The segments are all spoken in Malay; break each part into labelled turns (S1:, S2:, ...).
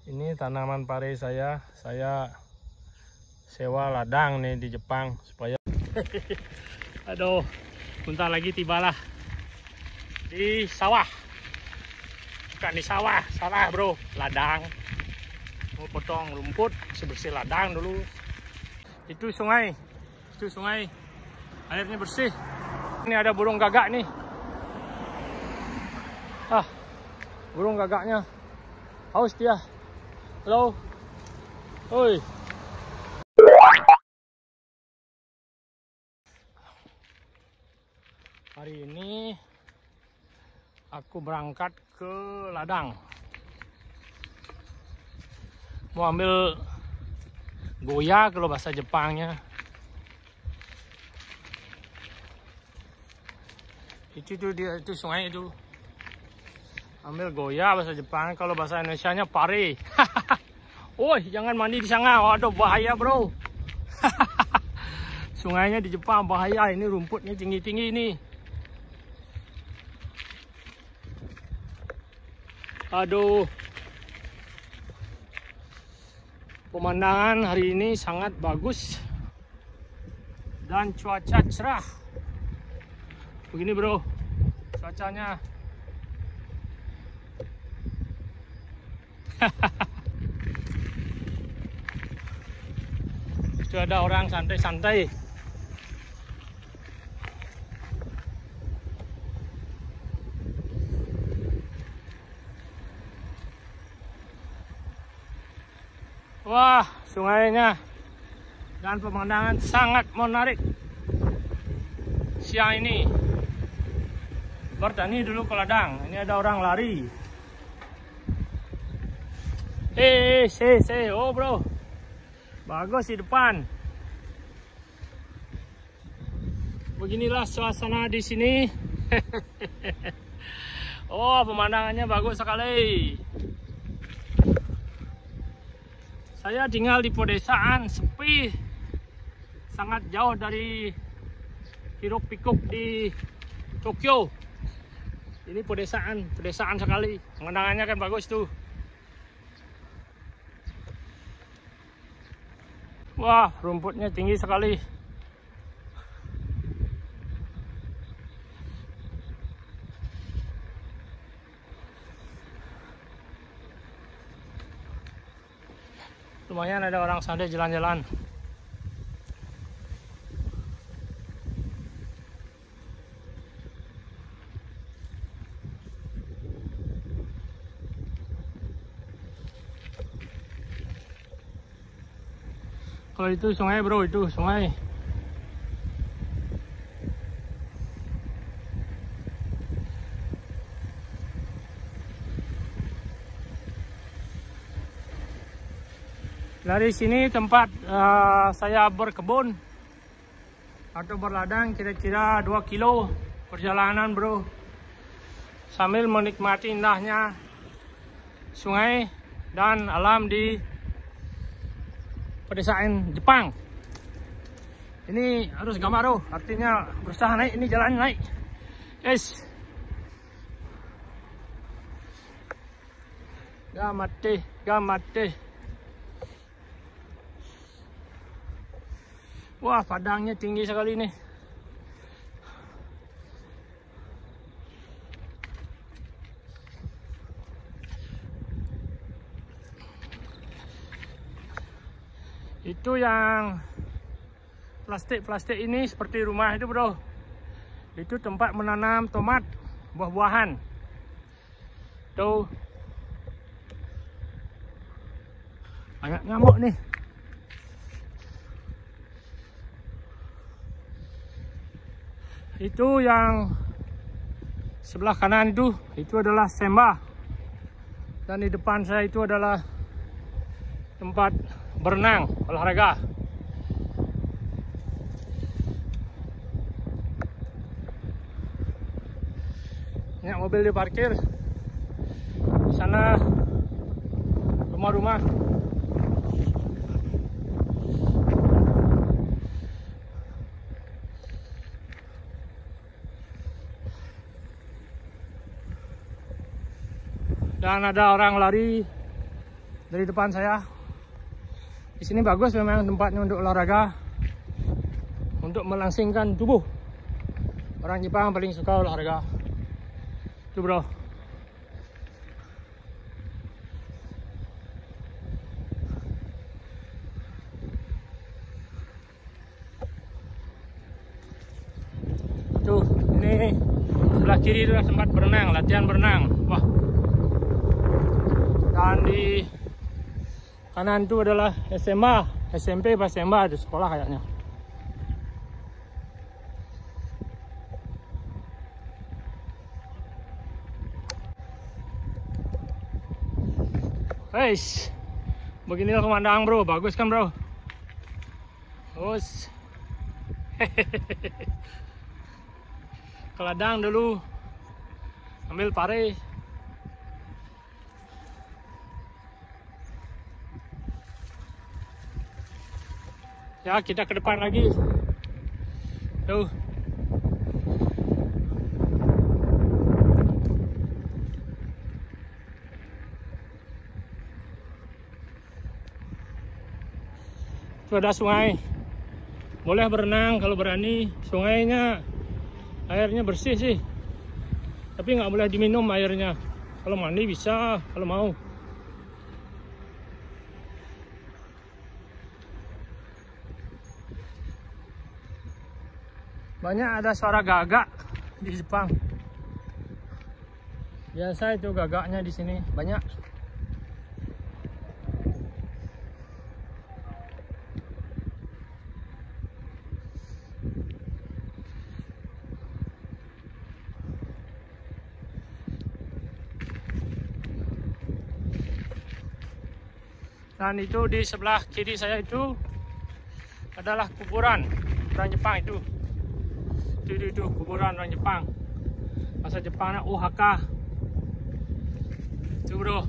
S1: Ini tanaman pare saya sewa ladang nih di Jepang supaya aduh, bentar lagi tibalah di sawah. Bukan di sawah, salah bro, ladang. Mau potong rumput, bersih ladang dulu. Itu sungai, airnya bersih. Ini ada burung gagak nih. Burung gagaknya haus dia. Halo, oi. Hari ini aku berangkat ke ladang. Mau ambil goya kalau bahasa Jepangnya. Itu dia, itu sungai itu. Ambil goya bahasa Jepang, kalau bahasa Indonesianya pare. Woi, jangan mandi di sana. Waduh, bahaya, bro. Sungainya di Jepang bahaya, ini rumputnya tinggi-tinggi ini. Aduh. Pemandangan hari ini sangat bagus dan cuaca cerah. Begini, bro, cuacanya. Itu ada orang santai-santai. Wah, sungainya dan pemandangan sangat menarik. Siang ini bertani dulu ke ladang. Ini ada orang lari. Oh bro, bagus di depan. Beginilah suasana di sini. Oh, pemandangannya bagus sekali. Saya tinggal di pedesaan sepi, sangat jauh dari hiruk pikuk di Tokyo. Ini pedesaan sekali. Pemandangannya kan bagus tuh. Wah, rumputnya tinggi sekali. Lumayan ada orang santai jalan-jalan. Kalau itu sungai bro, itu sungai. Dari sini tempat saya berkebun atau berladang kira-kira 2 kilo perjalanan bro. Sambil menikmati indahnya sungai dan alam di pedesaan Jepang. Ini harus gambar bro, artinya berusaha naik, ini jalan naik. Guys. Gamate. Wah, padangnya tinggi sekali nih. Itu yang plastik ini seperti rumah itu bro. Itu tempat menanam tomat, buah-buahan. Tuh. Banyak nyamuk nih. Itu yang sebelah kanan itu adalah sembah. Dan di depan saya itu adalah tempat berenang, olahraga. Banyak mobil diparkir. Di sana rumah-rumah. Dan ada orang lari dari depan saya. Di sini bagus memang tempatnya untuk olahraga, untuk melangsingkan tubuh. Orang Jepang paling suka olahraga. Tuh bro. Tuh, ini sebelah kiri itu tempat berenang, latihan berenang. Wah. Dan di kanan itu adalah SMA, SMP, SMA di sekolah kayaknya. Guys, beginilah pemandangan bro, bagus kan bro? Terus, ke ladang dulu, ambil pare. Ya, kita ke depan lagi. Tuh. Itu ada sungai. Boleh berenang kalau berani. Sungainya airnya bersih sih. Tapi nggak boleh diminum airnya. Kalau mandi bisa, kalau mau. Banyak ada suara gagak di Jepang. Biasa itu gagaknya di sini banyak. Dan itu di sebelah kiri saya itu adalah kuburan orang Jepang itu. Itu kuburan orang Jepang. Bahasa Jepangnya Ohaka. Itu bro.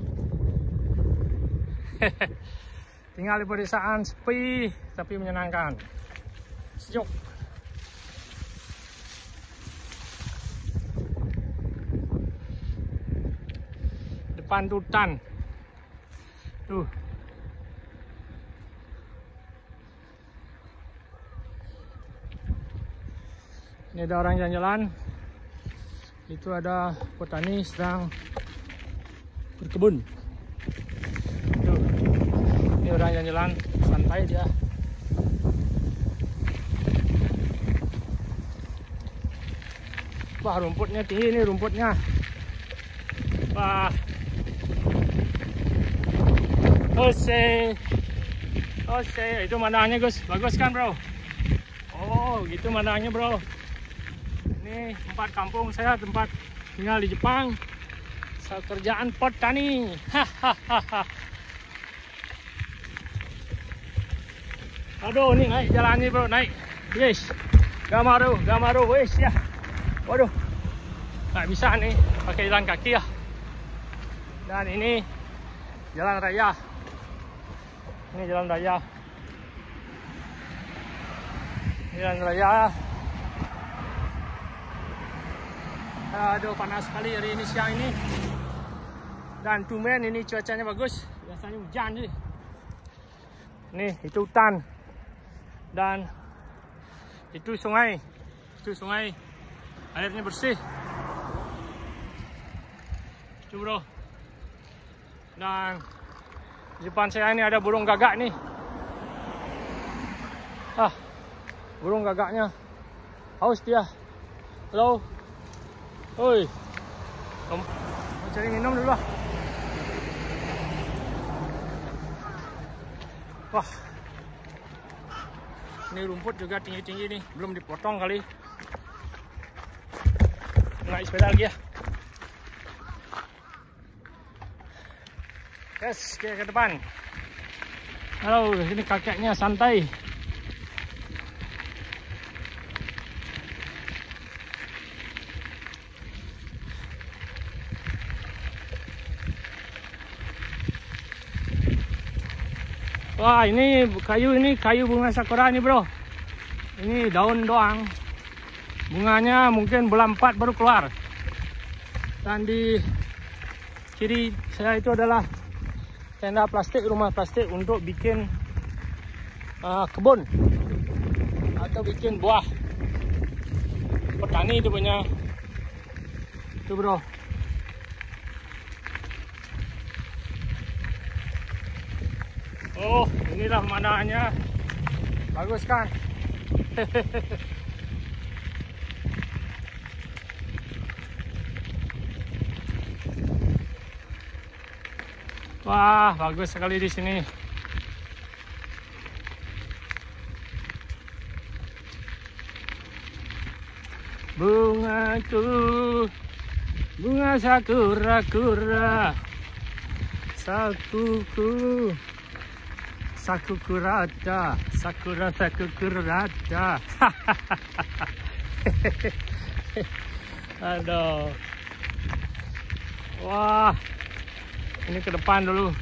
S1: Tinggal di pedesaan sepi tapi menyenangkan. Sejuk. Depan hutan. Tuh. Ini ada orang jalan-jalan. Itu ada petani sedang berkebun. Tuh. Ini orang jalan-jalan, santai dia. Wah, rumputnya tinggi nih rumputnya. Wah. Ose. Itu mandangannya Gus. Bagus kan bro? Oh, gitu mandangannya bro. Ini tempat kampung saya, tempat tinggal di Jepang. Kerjaan petani. Hahaha. Aduh, ini naik jalannya bro, naik. Yes. Gamaru, wes ya. Waduh. Nggak bisa nih pakai jalan kaki ya. Dan ini jalan raya. Ini jalan raya. Jalan raya. Aduh, panas sekali hari ini siang ini. Dan tumben ini cuacanya bagus. Biasanya hujan sih. Nih, itu hutan. Dan itu sungai. Itu sungai. Airnya bersih. Itu bro. Dan di depan saya ini ada burung gagak nih. Ah, burung gagaknya. Haus dia. Halo. Oi, mau cari minum dulu lah. Wah, ini rumput juga tinggi-tinggi nih, belum dipotong kali. Naik sepeda lagi ya. Yes, ke depan. Halo, ini kakeknya santai. Wah, ini kayu bunga sakura nih bro. Ini daun doang. Bunganya mungkin bulan 4 baru keluar. Dan di kiri saya itu adalah tenda plastik, rumah plastik untuk bikin kebun atau bikin buah. Petani itu punya. Itu bro. Oh, inilah pemandangannya. Bagus kan? Wah, bagus sekali di sini. Bungaku, bunga sakura-kura, sakuku, sakukurada, sakura sakukurada. Aduh. Wah. Ini ke depan dulu.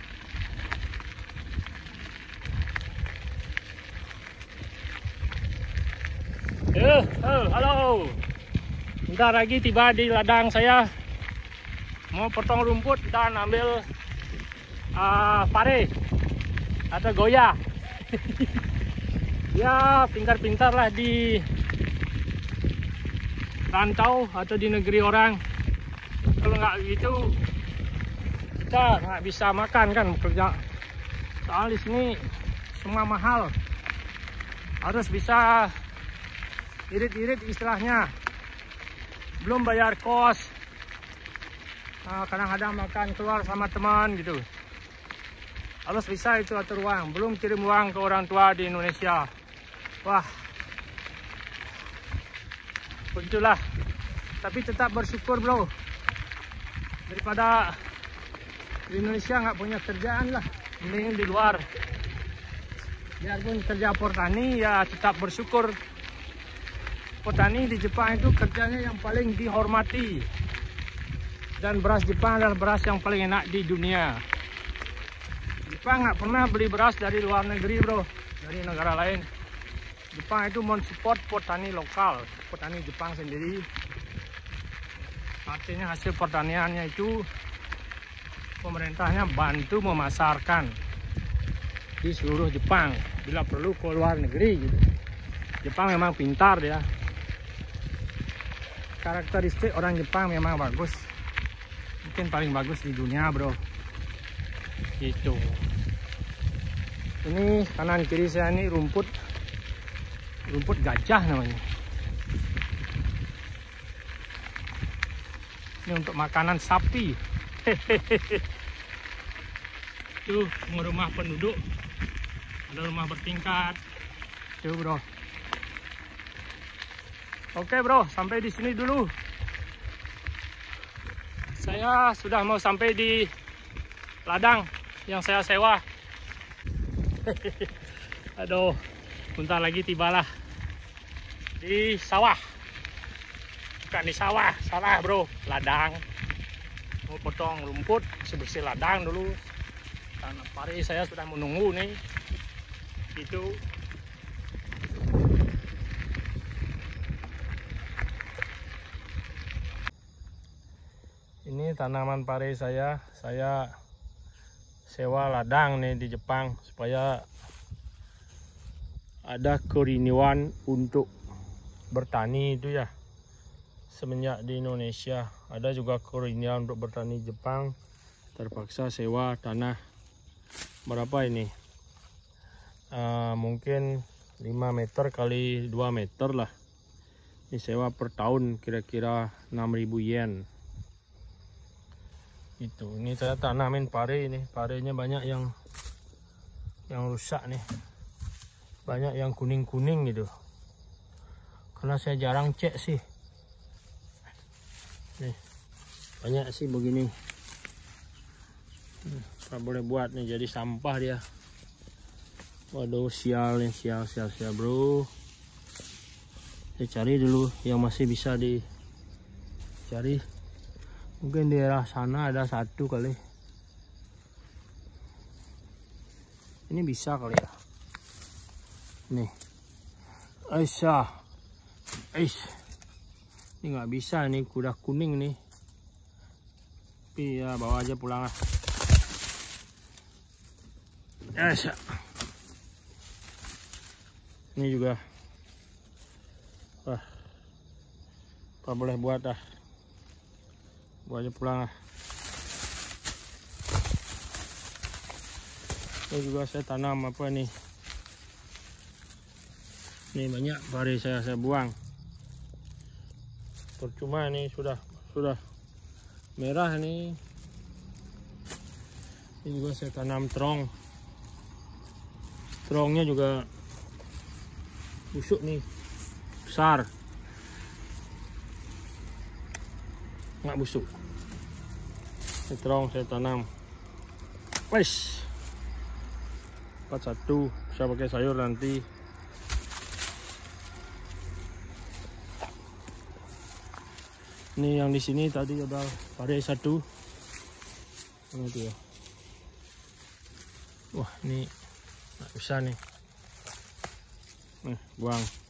S1: Halo. Bentar lagi tiba di ladang saya. Mau potong rumput dan ambil pare atau goya. Ya, pintar-pintar lah di rantau atau di negeri orang. Kalau nggak gitu kita nggak bisa makan kan kerja. Soal di sini semua mahal, harus bisa irit-irit istilahnya, belum bayar kos, kadang-kadang makan keluar sama teman gitu, harus bisa itu atur uang, belum kirim uang ke orang tua di Indonesia. Wah, begitulah. Tapi tetap bersyukur bro, daripada di Indonesia nggak punya kerjaan lah, mending di luar. Biarpun kerja petani ya tetap bersyukur. Petani di Jepang itu kerjanya yang paling dihormati, dan beras Jepang adalah beras yang paling enak di dunia. Jepang nggak pernah beli beras dari luar negeri bro, dari negara lain. Jepang itu mensupport petani lokal, petani Jepang sendiri. Artinya hasil pertaniannya itu pemerintahnya bantu memasarkan di seluruh Jepang, bila perlu ke luar negeri gitu. Jepang memang pintar ya. Karakteristik orang Jepang memang bagus. Mungkin paling bagus di dunia bro. Gitu. Ini kanan kiri saya ini rumput gajah namanya. Ini untuk makanan sapi. Tuh rumah penduduk, ada rumah bertingkat. Tuh bro. Oke bro, sampai di sini dulu. Saya sudah mau sampai di ladang yang saya sewa. Aduh, bentar lagi tibalah di sawah. Bukan di sawah, salah bro, ladang. Mau potong rumput, bersih ladang dulu. Karena pare saya sudah menunggu nih. Itu. Ini tanaman pare saya sewa ladang nih di Jepang supaya ada kerinduan untuk bertani itu ya. Semenjak di Indonesia ada juga kerinduan untuk bertani Jepang, terpaksa sewa tanah. Berapa ini? Mungkin 5 meter kali 2 meter lah. Ini sewa per tahun kira-kira 6.000 yen. Itu. Ini saya tanamin pare ini. Parenya banyak yang rusak nih. Banyak yang kuning-kuning gitu. Karena saya jarang cek sih. Nih. Banyak sih begini. Nggak boleh buat nih, jadi sampah dia. Waduh, sial nih, sial bro. Saya cari dulu yang masih bisa dicari. Mungkin di daerah sana ada satu kali. Ini bisa kali ya. Nih. Aisyah. Ini nggak bisa nih, kuda kuning nih. Tapi ya bawa aja pulang lah. Yes. Ini juga. Wah. Apa boleh buat dah. Buat aja pulang lah. Ini juga saya tanam apa nih. Ini banyak pari saya buang. Percuma ini sudah merah nih. Ini juga saya tanam terong. Terongnya juga busuk nih, besar. Nggak busuk. Ini terong saya tanam. Wes. 41 bisa pakai sayur nanti. Ini yang di sini tadi ada pare 1. Mana itu ya? Wah, ini nggak bisa nih. Buang.